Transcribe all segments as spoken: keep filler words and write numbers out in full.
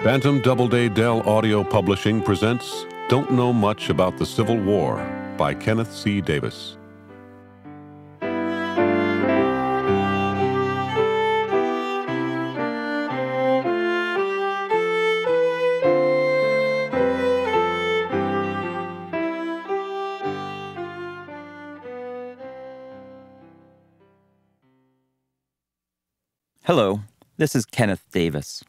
Bantam Doubleday Dell Audio Publishing presents Don't Know Much About the Civil War by Kenneth C. Davis. Hello, this is Kenneth Davis.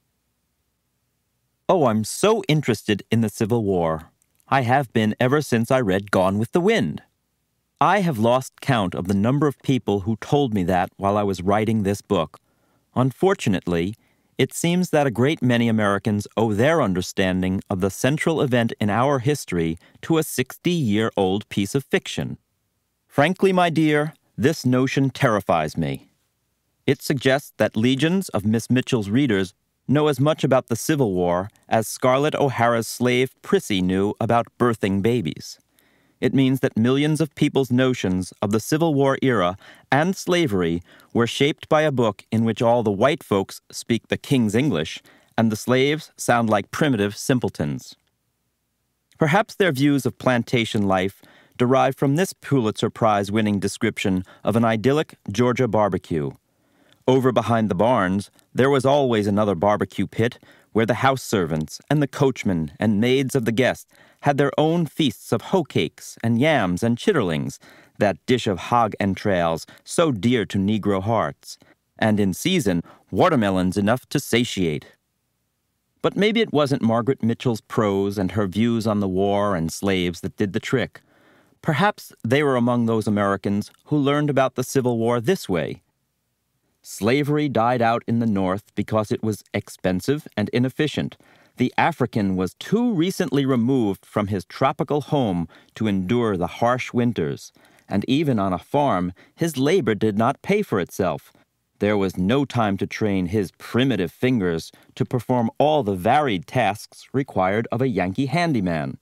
Oh, I'm so interested in the Civil War. I have been ever since I read Gone with the Wind. I have lost count of the number of people who told me that while I was writing this book. Unfortunately, it seems that a great many Americans owe their understanding of the central event in our history to a sixty-year-old piece of fiction. Frankly, my dear, this notion terrifies me. It suggests that legions of Miss Mitchell's readers know as much about the Civil War as Scarlett O'Hara's slave Prissy knew about birthing babies. It means that millions of people's notions of the Civil War era and slavery were shaped by a book in which all the white folks speak the King's English and the slaves sound like primitive simpletons. Perhaps their views of plantation life derive from this Pulitzer Prize-winning description of an idyllic Georgia barbecue. Over behind the barns, there was always another barbecue pit where the house servants and the coachmen and maids of the guests had their own feasts of hoe cakes and yams and chitterlings, that dish of hog entrails so dear to Negro hearts, and in season, watermelons enough to satiate. But maybe it wasn't Margaret Mitchell's prose and her views on the war and slaves that did the trick. Perhaps they were among those Americans who learned about the Civil War this way. Slavery died out in the North because it was expensive and inefficient. The African was too recently removed from his tropical home to endure the harsh winters, and even on a farm, his labor did not pay for itself. There was no time to train his primitive fingers to perform all the varied tasks required of a Yankee handyman.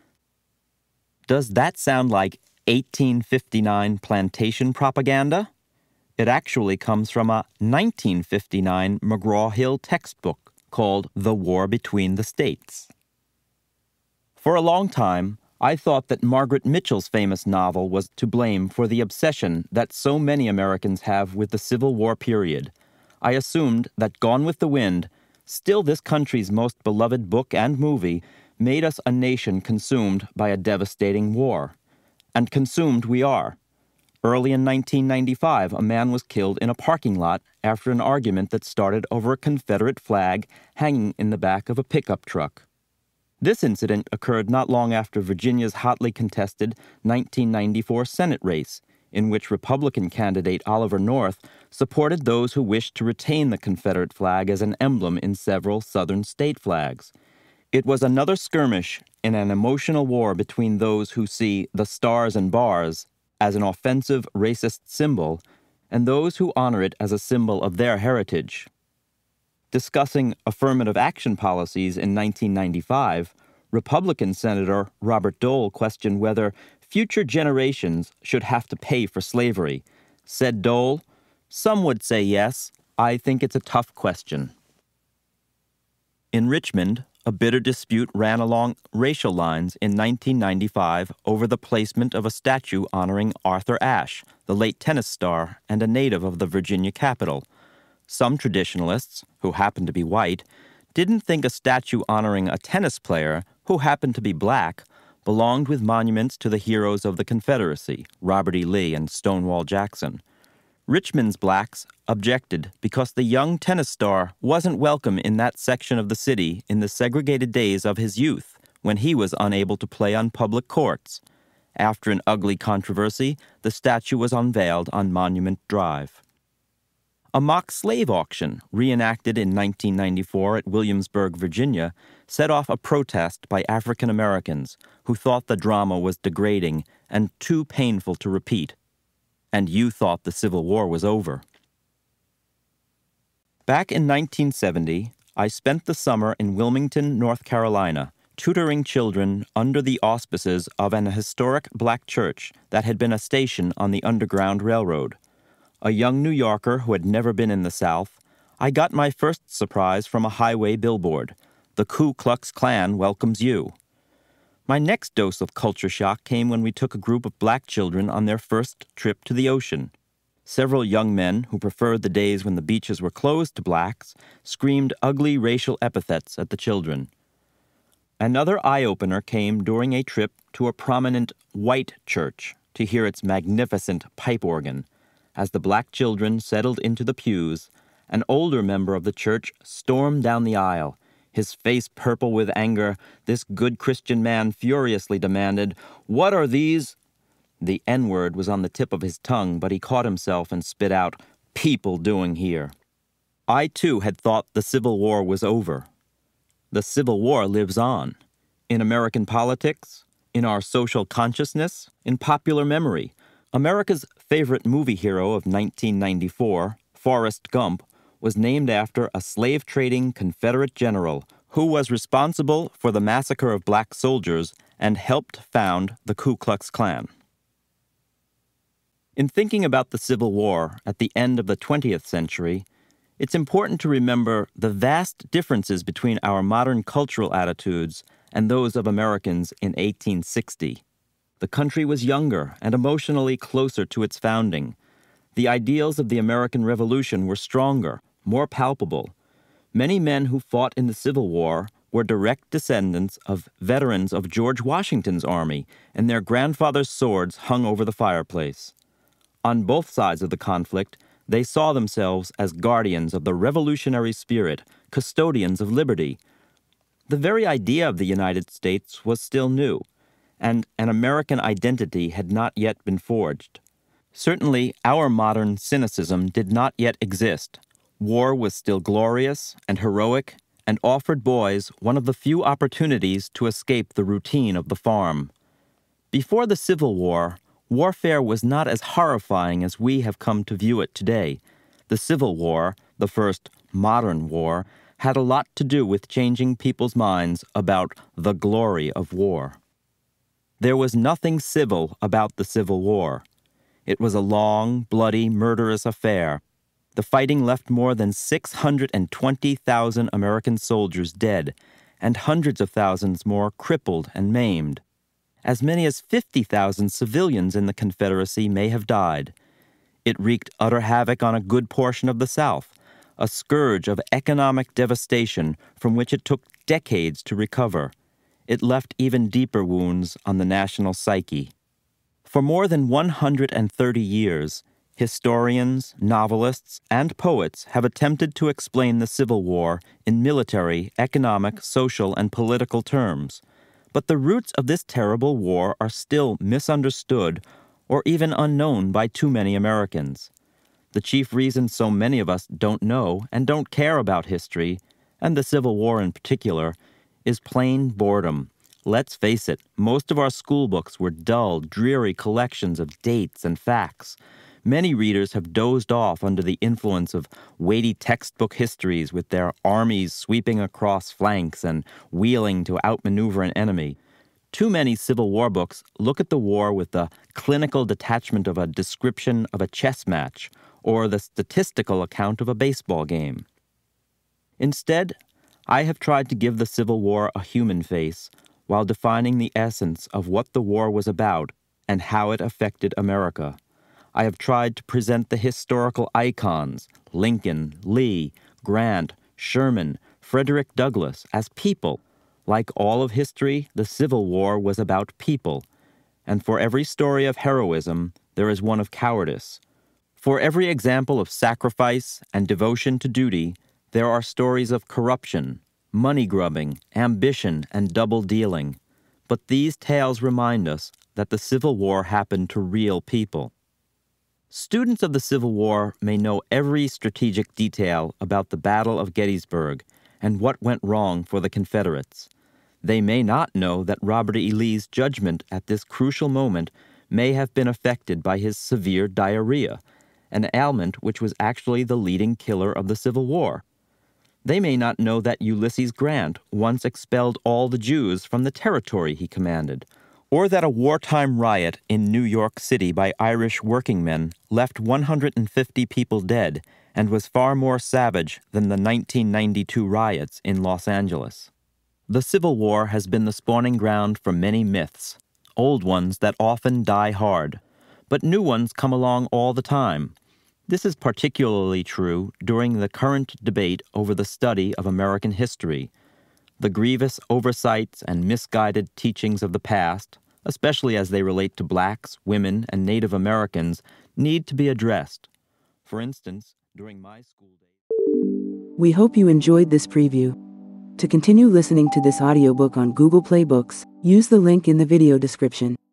Does that sound like eighteen fifty-nine plantation propaganda? It actually comes from a nineteen fifty-nine McGraw-Hill textbook called The War Between the States. For a long time, I thought that Margaret Mitchell's famous novel was to blame for the obsession that so many Americans have with the Civil War period. I assumed that Gone with the Wind, still this country's most beloved book and movie, made us a nation consumed by a devastating war. And consumed we are. Early in nineteen ninety-five, a man was killed in a parking lot after an argument that started over a Confederate flag hanging in the back of a pickup truck. This incident occurred not long after Virginia's hotly contested nineteen ninety-four Senate race, in which Republican candidate Oliver North supported those who wished to retain the Confederate flag as an emblem in several Southern state flags. It was another skirmish in an emotional war between those who see the stars and bars as an offensive racist symbol, and those who honor it as a symbol of their heritage. Discussing affirmative action policies in nineteen ninety-five, Republican Senator Robert Dole questioned whether future generations should have to pay for slavery. Said Dole, "Some would say yes. I think it's a tough question." In Richmond, a bitter dispute ran along racial lines in nineteen ninety-five over the placement of a statue honoring Arthur Ashe, the late tennis star and a native of the Virginia capital. Some traditionalists, who happened to be white, didn't think a statue honoring a tennis player, who happened to be black, belonged with monuments to the heroes of the Confederacy, Robert E. Lee and Stonewall Jackson. Richmond's blacks objected because the young tennis star wasn't welcome in that section of the city in the segregated days of his youth, when he was unable to play on public courts. After an ugly controversy, the statue was unveiled on Monument Drive. A mock slave auction, reenacted in nineteen ninety-four at Williamsburg, Virginia, set off a protest by African Americans who thought the drama was degrading and too painful to repeat. And you thought the Civil War was over. Back in nineteen seventy, I spent the summer in Wilmington, North Carolina, tutoring children under the auspices of an historic black church that had been a station on the Underground Railroad. A young New Yorker who had never been in the South, I got my first surprise from a highway billboard, The Ku Klux Klan welcomes you. My next dose of culture shock came when we took a group of black children on their first trip to the ocean. Several young men who preferred the days when the beaches were closed to blacks screamed ugly racial epithets at the children. Another eye-opener came during a trip to a prominent white church to hear its magnificent pipe organ. As the black children settled into the pews, an older member of the church stormed down the aisle. His face purple with anger, this good Christian man furiously demanded, "What are these?" The N-word was on the tip of his tongue, but he caught himself and spit out, "People doing here." I, too, had thought the Civil War was over. The Civil War lives on. In American politics, in our social consciousness, in popular memory. America's favorite movie hero of nineteen ninety-four, Forrest Gump, was named after a slave-trading Confederate general who was responsible for the massacre of black soldiers and helped found the Ku Klux Klan. In thinking about the Civil War at the end of the twentieth century, it's important to remember the vast differences between our modern cultural attitudes and those of Americans in eighteen sixty. The country was younger and emotionally closer to its founding. The ideals of the American Revolution were stronger, more palpable. Many men who fought in the Civil War were direct descendants of veterans of George Washington's army, and their grandfathers' swords hung over the fireplace. On both sides of the conflict, they saw themselves as guardians of the revolutionary spirit, custodians of liberty. The very idea of the United States was still new, and an American identity had not yet been forged. Certainly, our modern cynicism did not yet exist. War was still glorious and heroic and offered boys one of the few opportunities to escape the routine of the farm. Before the Civil War, warfare was not as horrifying as we have come to view it today. The Civil War, the first modern war, had a lot to do with changing people's minds about the glory of war. There was nothing civil about the Civil War. It was a long, bloody, murderous affair. The fighting left more than six hundred twenty thousand American soldiers dead, and hundreds of thousands more crippled and maimed. As many as fifty thousand civilians in the Confederacy may have died. It wreaked utter havoc on a good portion of the South, a scourge of economic devastation from which it took decades to recover. It left even deeper wounds on the national psyche. For more than one hundred thirty years, historians, novelists, and poets have attempted to explain the Civil War in military, economic, social, and political terms. But the roots of this terrible war are still misunderstood or even unknown by too many Americans. The chief reason so many of us don't know and don't care about history, and the Civil War in particular, is plain boredom. Let's face it, most of our school books were dull, dreary collections of dates and facts. Many readers have dozed off under the influence of weighty textbook histories with their armies sweeping across flanks and wheeling to outmaneuver an enemy. Too many Civil War books look at the war with the clinical detachment of a description of a chess match or the statistical account of a baseball game. Instead, I have tried to give the Civil War a human face while defining the essence of what the war was about and how it affected America. I have tried to present the historical icons, Lincoln, Lee, Grant, Sherman, Frederick Douglass, as people. Like all of history, the Civil War was about people. And for every story of heroism, there is one of cowardice. For every example of sacrifice and devotion to duty, there are stories of corruption, money-grubbing, ambition, and double-dealing. But these tales remind us that the Civil War happened to real people. Students of the Civil War may know every strategic detail about the Battle of Gettysburg and what went wrong for the Confederates. They may not know that Robert E. Lee's judgment at this crucial moment may have been affected by his severe diarrhea, an ailment which was actually the leading killer of the Civil War. They may not know that Ulysses Grant once expelled all the Jews from the territory he commanded, or that a wartime riot in New York City by Irish workingmen left one hundred fifty people dead and was far more savage than the nineteen ninety-two riots in Los Angeles. The Civil War has been the spawning ground for many myths, old ones that often die hard, but new ones come along all the time. This is particularly true during the current debate over the study of American history. The grievous oversights and misguided teachings of the past, especially as they relate to blacks, women, and Native Americans, need to be addressed. For instance, during my school days... We hope you enjoyed this preview. To continue listening to this audiobook on Google Play Books, use the link in the video description.